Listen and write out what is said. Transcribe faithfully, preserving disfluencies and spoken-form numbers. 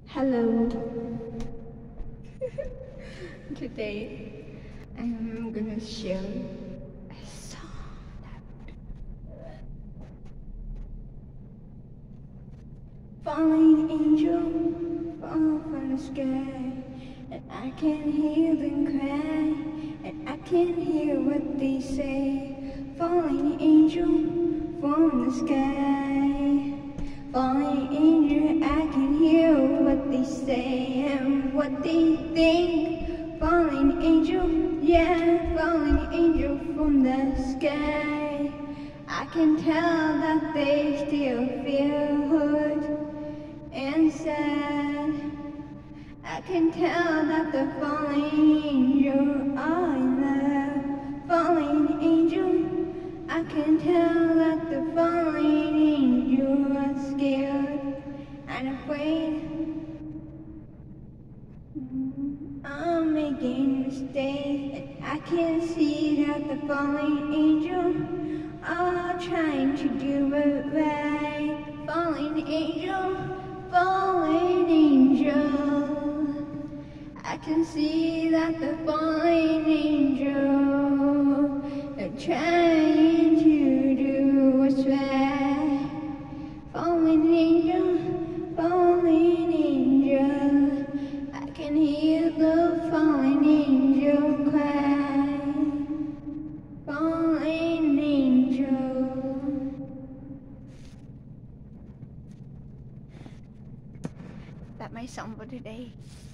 Hello. Today I'm gonna share a song that falling angel fall from the sky, and I can hear them cry, and I can hear what they say. Falling angel from the sky, falling angel, I can hear what they say and what they think. Falling angel, yeah, falling angel from the sky. I can tell that they still feel hurt and sad. I can tell that the falling angel are in love. Falling angel, I can tell that the falling angel are scared and afraid. I'm making mistakes, and I can see that the falling angel are trying to do it right. Falling angel, falling angel, I can see that the falling angel are trying to do what's right. Falling angel, falling angel, I can hear the falling angel cry. Falling angel. That's my song for today.